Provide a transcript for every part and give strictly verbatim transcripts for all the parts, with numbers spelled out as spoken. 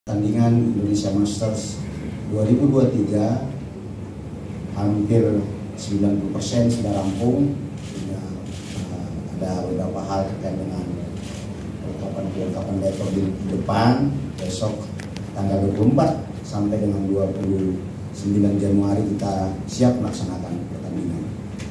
Pertandingan Indonesia Masters dua ribu dua puluh tiga hampir sembilan puluh persen sudah rampung. Sudah, uh, ada beberapa hal terkait dengan perlengkapan-perlengkapan diaper di depan. Besok tanggal dua puluh empat sampai dengan dua puluh sembilan Januari kita siap melaksanakan pertandingan.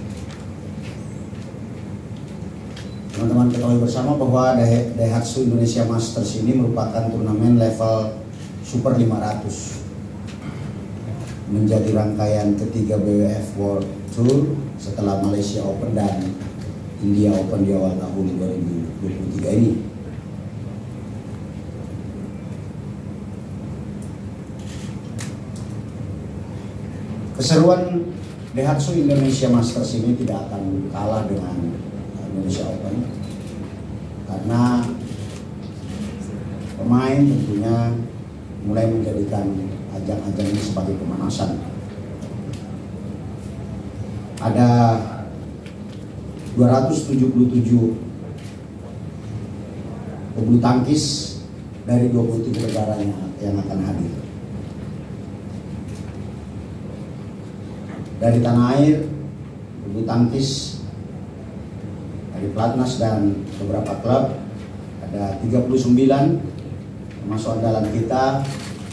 Teman-teman ketahui bersama bahwa Daihatsu Indonesia Masters ini merupakan turnamen level Super lima ratus, menjadi rangkaian ketiga B W F World Tour setelah Malaysia Open dan India Open di awal tahun dua ribu dua puluh tiga ini. Keseruan Daihatsu Indonesia Masters ini tidak akan kalah dengan Indonesia Open, karena pemain tentunya mulai menjadikan ajang-ajang ini sebagai pemanasan. Ada dua ratus tujuh puluh tujuh pebulu tangkis dari dua puluh tiga negara yang akan hadir. Dari tanah air, pebulu tangkis dari Platnas dan beberapa klub ada tiga puluh sembilan, termasuk andalan kita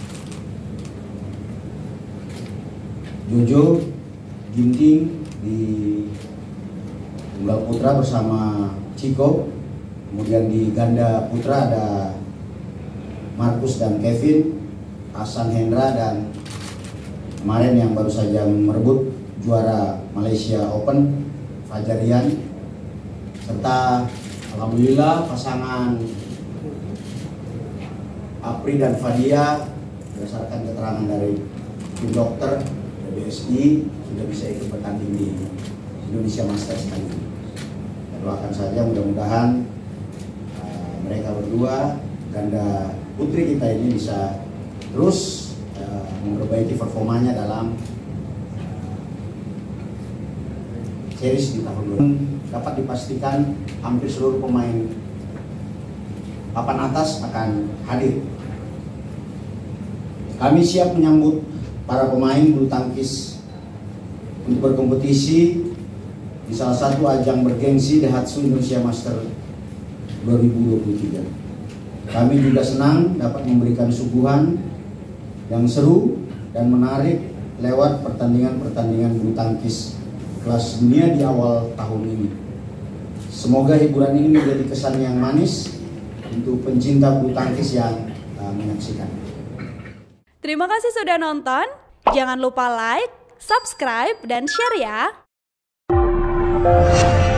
Jojo Ginting di tunggal putra bersama Chico. Kemudian di ganda putra ada Markus dan Kevin, Hasan Hendra, dan kemarin yang baru saja merebut juara Malaysia Open, Fajarian, serta alhamdulillah pasangan Apri dan Fadia berdasarkan keterangan dari tim dokter W S I sudah bisa ikut bertanding di Indonesia Masters kali ini. Dan doakan saja mudah-mudahan uh, mereka berdua ganda putri kita ini bisa terus uh, memperbaiki performanya dalam uh, series di tahun dua ribu dua puluh. Dapat dipastikan hampir seluruh pemain papan atas akan hadir. Kami siap menyambut para pemain bulu tangkis untuk berkompetisi di salah satu ajang bergengsi Daihatsu Indonesia Masters dua ribu dua puluh tiga. Kami juga senang dapat memberikan suguhan yang seru dan menarik lewat pertandingan-pertandingan bulu tangkis kelas dunia di awal tahun ini. Semoga hiburan ini menjadi kesan yang manis untuk pencinta bulu tangkis yang uh, menyaksikan. Terima kasih sudah nonton. Jangan lupa like, subscribe, dan share ya.